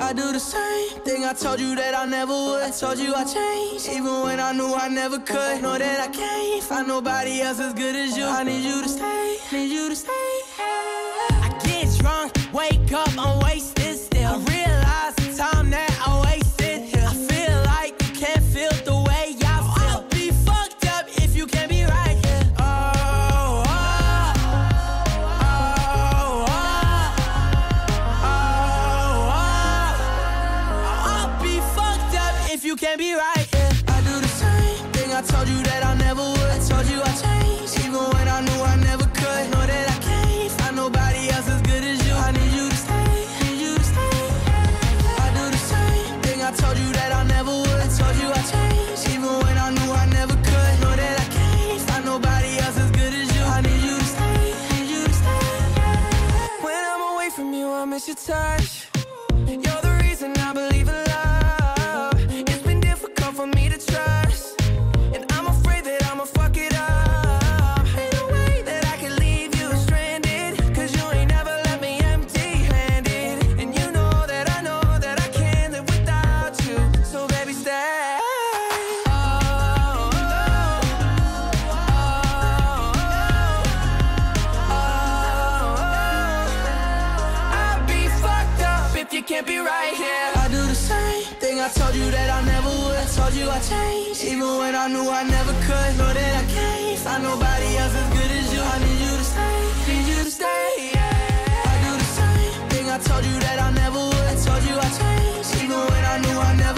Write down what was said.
I do the same thing I told you that I never would. I told you I changed, even when I knew I never could. Know that I can't find nobody else as good as you. I need you to stay, need you to stay. I get drunk, wake up, I'm wasted still. I realize the time that I wasted here. I feel like you can't feel the way I feel. I'll be fucked up if you can't be right here. You can't be right, yeah. I do the same thing I told you that I never would. I told you I changed, even when I knew I never could. Know that I can't find nobody else as good as you. I need you to stay, need you to stay. I do the same thing I told you that I never would. I told you I changed, even when I knew I never could. Know that I can't find nobody else as good as you. I need you to stay, need you to stay. When I'm away from you, I miss your touch. You're the reason I believe in love. For me to trust, and I'm afraid that I'ma fuck it up. Ain't no way that I can leave you stranded, cause you ain't never left me empty-handed. And you know that I can't live without you. So baby, stay. I'll be fucked up if you can't be right here. I do the same thing I told you that I never would. I told you I changed, even when I knew I never could. Know that I can't find nobody else as good as you. I need you to stay, need you to stay, yeah. I do the same thing I told you that I never would. I told you I changed, even when I knew I never